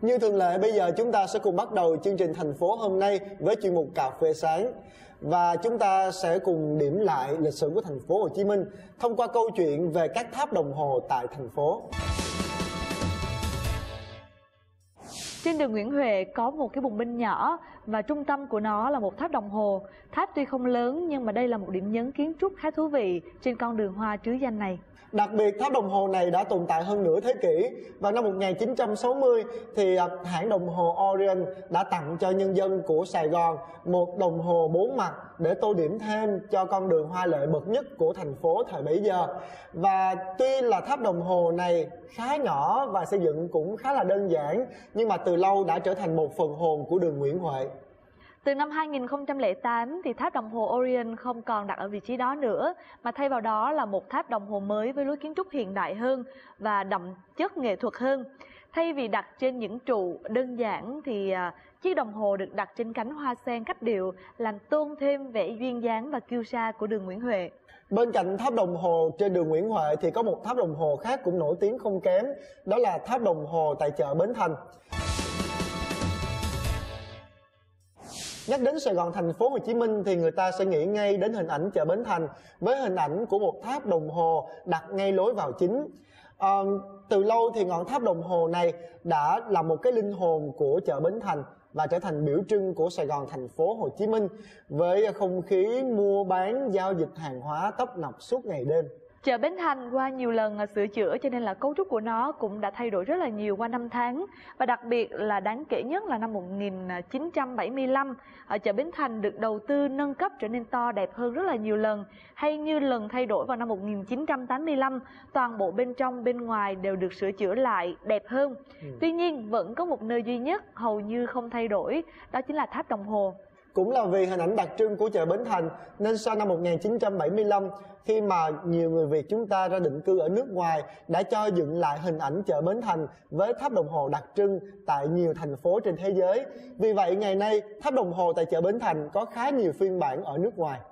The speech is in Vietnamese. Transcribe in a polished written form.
Như thường lệ, bây giờ chúng ta sẽ cùng bắt đầu chương trình thành phố hôm nay với chuyên mục Cà phê sáng. Và chúng ta sẽ cùng điểm lại lịch sử của thành phố Hồ Chí Minh thông qua câu chuyện về các tháp đồng hồ tại thành phố. Trên đường Nguyễn Huệ có một cái bùng binh nhỏ và trung tâm của nó là một tháp đồng hồ. Tháp tuy không lớn nhưng mà đây là một điểm nhấn kiến trúc khá thú vị trên con đường hoa trứ danh này. Đặc biệt, tháp đồng hồ này đã tồn tại hơn nửa thế kỷ. Vào năm 1960 thì hãng đồng hồ Orion đã tặng cho nhân dân của Sài Gòn một đồng hồ 4 mặt để tô điểm thêm cho con đường hoa lệ bậc nhất của thành phố thời bấy giờ. Và tuy là tháp đồng hồ này khá nhỏ và xây dựng cũng khá là đơn giản, nhưng mà từ lâu đã trở thành một phần hồn của đường Nguyễn Huệ. Từ năm 2008 thì tháp đồng hồ Orion không còn đặt ở vị trí đó nữa, mà thay vào đó là một tháp đồng hồ mới với lối kiến trúc hiện đại hơn và đậm chất nghệ thuật hơn. Thay vì đặt trên những trụ đơn giản thì chiếc đồng hồ được đặt trên cánh hoa sen cách điệu, làm tôn thêm vẻ duyên dáng và kiêu sa của đường Nguyễn Huệ. Bên cạnh tháp đồng hồ trên đường Nguyễn Huệ thì có một tháp đồng hồ khác cũng nổi tiếng không kém, đó là tháp đồng hồ tại chợ Bến Thành. Nhắc đến Sài Gòn thành phố Hồ Chí Minh thì người ta sẽ nghĩ ngay đến hình ảnh chợ Bến Thành với hình ảnh của một tháp đồng hồ đặt ngay lối vào chính. Từ lâu thì ngọn tháp đồng hồ này đã là một cái linh hồn của chợ Bến Thành và trở thành biểu trưng của Sài Gòn thành phố Hồ Chí Minh với không khí mua bán giao dịch hàng hóa tấp nập suốt ngày đêm. Chợ Bến Thành qua nhiều lần sửa chữa cho nên là cấu trúc của nó cũng đã thay đổi rất là nhiều qua năm tháng. Và đặc biệt là đáng kể nhất là năm 1975, ở chợ Bến Thành được đầu tư nâng cấp trở nên to đẹp hơn rất là nhiều lần. Hay như lần thay đổi vào năm 1985, toàn bộ bên trong bên ngoài đều được sửa chữa lại đẹp hơn. Tuy nhiên vẫn có một nơi duy nhất hầu như không thay đổi, đó chính là tháp đồng hồ. Cũng là vì hình ảnh đặc trưng của chợ Bến Thành nên sau năm 1975, khi mà nhiều người Việt chúng ta ra định cư ở nước ngoài đã cho dựng lại hình ảnh chợ Bến Thành với tháp đồng hồ đặc trưng tại nhiều thành phố trên thế giới. Vì vậy ngày nay tháp đồng hồ tại chợ Bến Thành có khá nhiều phiên bản ở nước ngoài.